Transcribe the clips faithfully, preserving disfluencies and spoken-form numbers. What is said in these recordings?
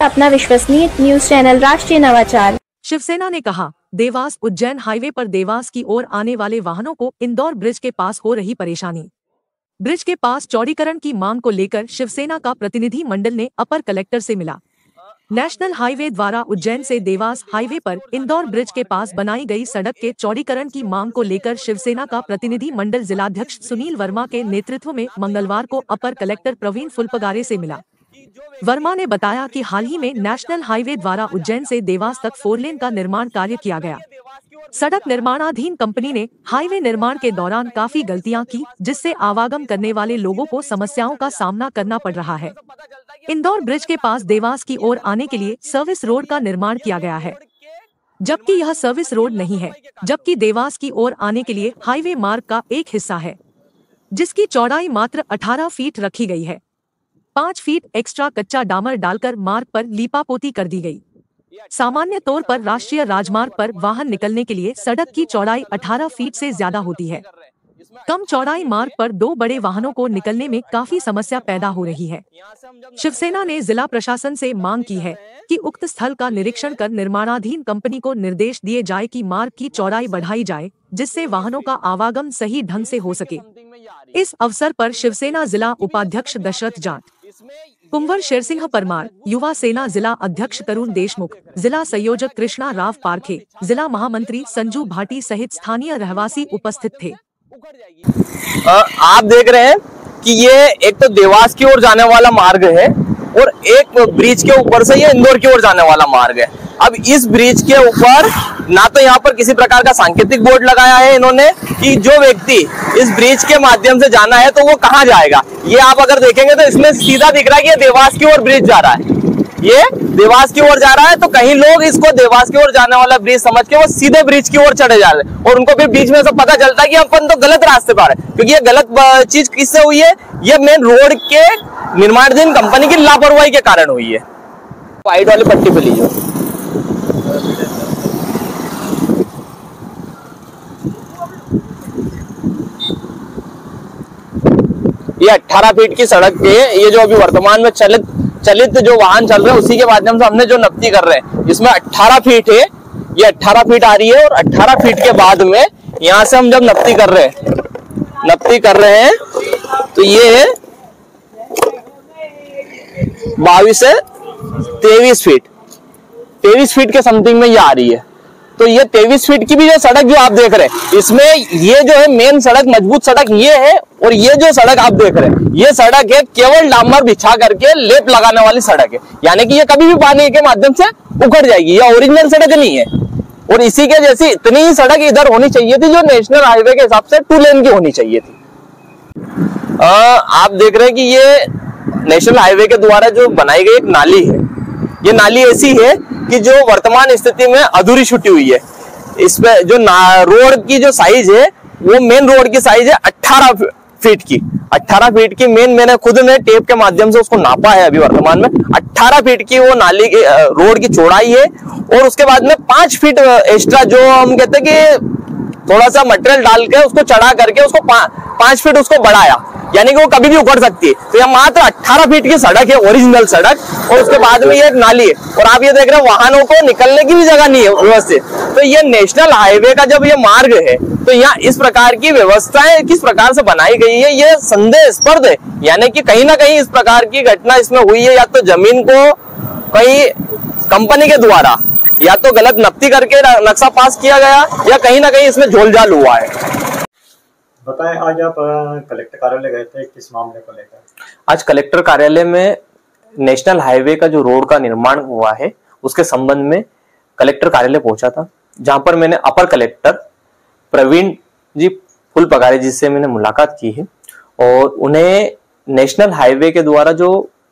अपना विश्वसनीय news channel राष्ट्रीय नवाचार। शिवसेना ने कहा, देवास उज्जैन हाईवे पर देवास की ओर आने वाले वाहनों को इंदौर ब्रिज के पास हो रही परेशानी। ब्रिज के पास चौड़ीकरण की मांग को लेकर शिवसेना का प्रतिनिधि मंडल ने अपर कलेक्टर से मिला। नेशनल हाईवे द्वारा उज्जैन से देवास हाईवे पर इंदौर ब्रिज के पास बनाई गई सड़क के चौड़ीकरण की मांग को लेकर शिवसेना का प्रतिनिधि मंडल जिलाध्यक्ष सुनील वर्मा के नेतृत्व में मंगलवार को अपर कलेक्टर प्रवीण फुलपगारे से मिला। वर्मा ने बताया कि हाल ही में नेशनल हाईवे द्वारा उज्जैन से देवास तक फोर लेन का निर्माण कार्य किया गया। सड़क निर्माणाधीन कंपनी ने हाईवे निर्माण के दौरान काफी गलतियां की, जिससे आवागम करने वाले लोगों को समस्याओं का सामना करना पड़ रहा है। इंदौर ब्रिज के पास देवास की ओर आने के लिए सर्विस रोड का निर्माण किया गया है, जबकि यह सर्विस रोड नहीं है, जबकि देवास की ओर आने के लिए हाईवे मार्ग का एक हिस्सा है, जिसकी चौड़ाई मात्र अठारह फीट रखी गई है। पाँच फीट एक्स्ट्रा कच्चा डामर डालकर मार्ग पर लीपापोती कर दी गई। सामान्य तौर पर राष्ट्रीय राजमार्ग पर वाहन निकलने के लिए सड़क की चौड़ाई अठारह फीट से ज्यादा होती है। कम चौड़ाई मार्ग पर दो बड़े वाहनों को निकलने में काफी समस्या पैदा हो रही है। शिवसेना ने जिला प्रशासन से मांग की है कि उक्त स्थल का निरीक्षण कर निर्माणाधीन कंपनी को निर्देश दिए जाए कि मार्ग की चौड़ाई बढ़ाई जाए, जिससे वाहनों का आवागम सही ढंग से हो सके। इस अवसर पर शिवसेना जिला उपाध्यक्ष दशरथ जाट, कुंवर शेरसिंह परमार, युवा सेना जिला अध्यक्ष तरुण देशमुख, जिला संयोजक कृष्णा राव पारखे, जिला महामंत्री संजू भाटी सहित स्थानीय रहवासी उपस्थित थे। आप देख रहे हैं कि ये एक तो देवास की ओर जाने वाला मार्ग है और एक ब्रिज के ऊपर से ये इंदौर की ओर जाने वाला मार्ग है। अब इस ब्रिज के ऊपर ना तो यहाँ पर किसी प्रकार का सांकेतिक बोर्ड लगाया है इन्होंने कि जो व्यक्ति इस ब्रिज के माध्यम से जाना है तो वो कहाँ जाएगा। ये आप अगर देखेंगे तो इसमें सीधा दिख रहा है कि ये देवास की ओर ब्रिज जा रहा है, ये देवास की ओर जा रहा है। तो कहीं लोग इसको देवास की ओर जाने वाला ब्रिज समझ के वो सीधे ब्रिज की ओर चढ़े जा रहे हैं और उनको फिर बीच में से पता चलता है कि अपन तो गलत रास्ते पर है, क्योंकि ये गलत चीज किससे हुई है, ये मेन रोड के निर्माणाधीन कंपनी की लापरवाही के कारण हुई है। वाइट वाली पट्टी पे लीजिए। ये अठारह फीट की सड़क पे ये जो अभी वर्तमान में चलित चलित जो वाहन चल रहे हैं उसी के माध्यम से हमने जो नपती कर रहे हैं, इसमें अठारह फीट है, ये अठारह फीट आ रही है और अठारह फीट के बाद में यहाँ से हम जब नपती कर रहे हैं नपती कर रहे हैं तो ये बाईस से तेईस फीट तेईस फीट के समथिंग में ये आ रही है। तो ये तेईस फीट की भी जो सड़क जो आप देख रहे हैं, इसमें ये जो है मेन सड़क मजबूत सड़क ये है और ये जो सड़क आप देख रहे हैं ये सड़क है केवल डामर बिछा करके लेप लगाने वाली सड़क है, यानी कि ये कभी भी पानी के माध्यम से उखड़ जाएगी, ये ओरिजिनल सड़क नहीं है। और इसी के जैसी इतनी ही सड़क इधर होनी चाहिए थी जो नेशनल हाईवे के हिसाब से टू लेन की होनी चाहिए थी। आ, आप देख रहे हैं कि ये नेशनल हाईवे के द्वारा जो बनाई गई एक नाली है, ये नाली ऐसी है कि जो वर्तमान स्थिति में अधूरी छुटी हुई है। इस पे जो रोड की जो साइज है वो मेन रोड की साइज है अठारह फीट की अठारह फीट की मेन मैंने खुद ने टेप के माध्यम से उसको नापा है। अभी वर्तमान में अठारह फीट की वो नाली की रोड की चौड़ाई है और उसके बाद में पांच फीट एक्स्ट्रा जो हम कहते हैं कि थोड़ा सा मटेरियल डाल के उसको चढ़ा करके उसको पांच फीट उसको बढ़ाया, यानी कि वो कभी भी उखड़ सकती है। तो यह मात्र अठारह फीट की सड़क है, ओरिजिनल सड़क, और उसके बाद में ये एक नाली है और आप ये देख रहे हैं वाहनों को निकलने की भी जगह नहीं है व्यवस्थित। तो ये नेशनल हाईवे का जब ये मार्ग है तो यहाँ इस प्रकार की व्यवस्थाएं किस प्रकार से बनाई गई है ये संदेहास्पद है, यानी कि कहीं ना कहीं इस प्रकार की घटना इसमें हुई है। या तो जमीन को कहीं कंपनी के द्वारा या तो गलत नक्ती करके नक्शा पास किया गया या कहीं ना कहीं इसमें झोलझाल हुआ है। बताएं, आज आप कलेक्टर कार्यालय गए थे, किस मामले को लेकर? आज कलेक्टर कार्यालय में नेशनल हाईवे का जो रोड का निर्माण हुआ है उसके संबंध में कलेक्टर कार्यालय पहुंचा था, जहां पर मैंने अपर कलेक्टर प्रवीण जी फुलपगारे जी से मैंने मुलाकात की है और उन्हें नेशनल हाईवे के द्वारा जो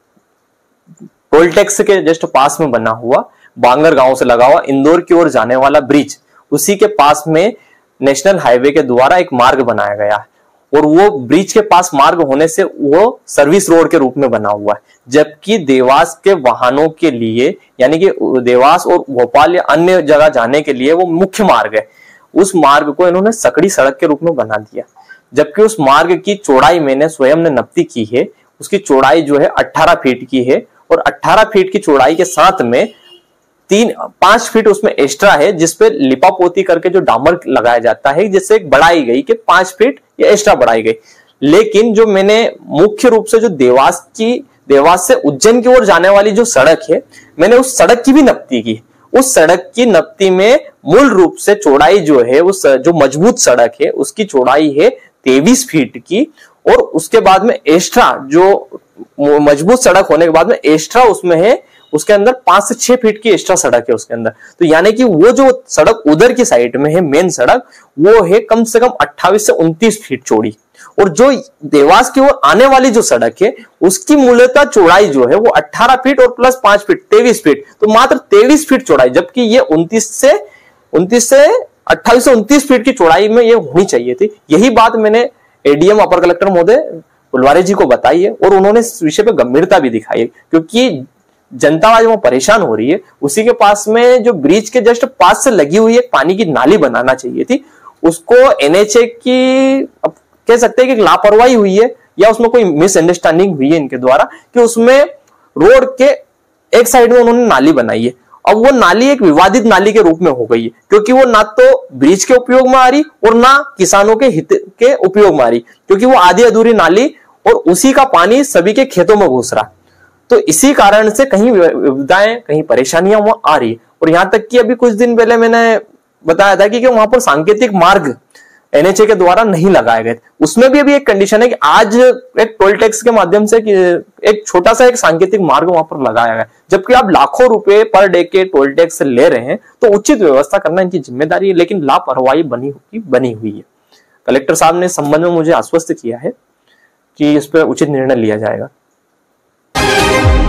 टोल टैक्स के जस्ट पास में बना हुआ बांगर गांव से लगा हुआ इंदौर की ओर जाने वाला ब्रिज, उसी के पास में नेशनल हाईवे के द्वारा एक मार्ग बनाया गया है और वो ब्रिज के पास मार्ग होने से वो सर्विस रोड के रूप में बना हुआ है, जबकि देवास के वाहनों के लिए यानी कि देवास और भोपाल या अन्य जगह जाने के लिए वो मुख्य मार्ग है। उस मार्ग को इन्होंने सकड़ी सड़क के रूप में बना दिया, जबकि उस मार्ग की चौड़ाई मैंने स्वयं ने नपती की है, उसकी चौड़ाई जो है अठारह फीट की है और अठारह फीट की चौड़ाई के साथ में तीन पांच फीट उसमें एक्स्ट्रा है, जिसपे लिपापोती करके जो डामर लगाया जाता है, जिससे बढ़ाई गई कि पांच फीट ये एक्स्ट्रा बढ़ाई गई। लेकिन जो मैंने मुख्य रूप से जो देवास की देवास से उज्जैन की ओर जाने वाली जो सड़क है, मैंने उस सड़क की भी नपती की। उस सड़क की नपती में मूल रूप से चौड़ाई जो है, उस जो मजबूत सड़क है उसकी चौड़ाई है तेईस फीट की, और उसके बाद में एक्स्ट्रा जो मजबूत सड़क होने के बाद में एक्स्ट्रा उसमें है, उसके अंदर पांच से छह फीट की एक्स्ट्रा सड़क है उसके अंदर। तो यानी कि वो जो सड़क उधर की साइड में है मेन सड़क, वो है कम से कम अट्ठाईस से उनतीस फीट चौड़ी, और जो देवास की ओर आने वाली जो सड़क है उसकी मूलतः चौड़ाई जो है वो अठारह फीट और प्लस पांच फीट तेईस फीट, तो मात्र तेईस फीट चौड़ाई, जबकि ये उनतीस से उनतीस से अट्ठाईस से उनतीस फीट की चौड़ाई में ये होनी चाहिए थी। यही बात मैंने एडीएम अपर कलेक्टर महोदय पुलवारे जी को बताई है, और उन्होंने इस विषय पे गंभीरता भी दिखाई है, क्योंकि जनता आज वो परेशान हो रही है। उसी के पास में जो ब्रिज के जस्ट पास से लगी हुई एक पानी की नाली बनाना चाहिए थी, उसको एनएचए की कह सकते हैं कि लापरवाही हुई है, या उसमें कोई मिसअंडरस्टैंडिंग हुई है इनके द्वारा, कि उसमें रोड के एक साइड में उन्होंने नाली बनाई है। अब वो नाली एक विवादित नाली के रूप में हो गई है, क्योंकि वो ना तो ब्रिज के उपयोग में आ रही और ना किसानों के हित के उपयोग में आ रही, क्योंकि वो आधी अधूरी नाली और उसी का पानी सभी के खेतों में घुस रहा। तो इसी कारण से कहीं विविधताएं, कहीं परेशानियां वहां आ रही है। और यहां तक कि अभी कुछ दिन पहले मैंने बताया था कि, कि वहां पर सांकेतिक मार्ग एनएचए के द्वारा नहीं लगाए गए, उसमें भी अभी एक कंडीशन है कि आज एक टोल टैक्स के माध्यम से कि एक छोटा सा एक सांकेतिक मार्ग वहां पर लगाया गया, जबकि आप लाखों रुपए पर डे के टोल टैक्स ले रहे हैं, तो उचित व्यवस्था करना इनकी जिम्मेदारी है, लेकिन लापरवाही बनी बनी हुई है। कलेक्टर साहब ने इस संबंध में मुझे आश्वस्त किया है कि इस पर उचित निर्णय लिया जाएगा।